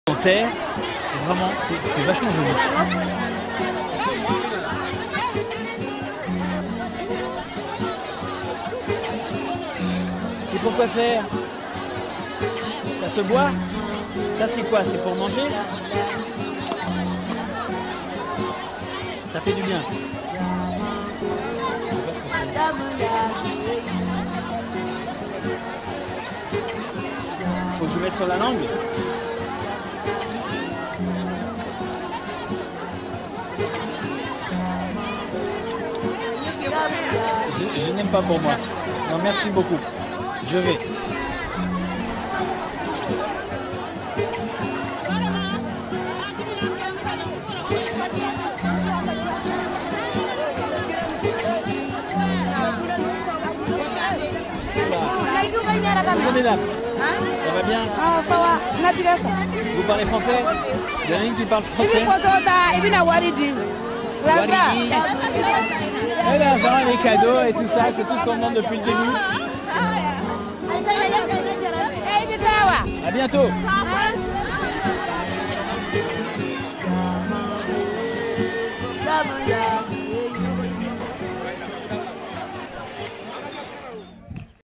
En terre, vraiment, c'est vachement joli. C'est pour quoi faire? Ça se boit? Ça c'est quoi? C'est pour manger? Ça fait du bien. Je sais pas ce que c'est. Faut que je mette sur la langue. Je n'aime pas pour moi. Non, merci beaucoup. Je vais. Bonjour mesdames. Ça va bien? Ah, ça va. Vous parlez français? Il y en a une qui parle français. Waridi. L'argent, les cadeaux et tout ça, c'est tout ce qu'on demande depuis le début. À bientôt.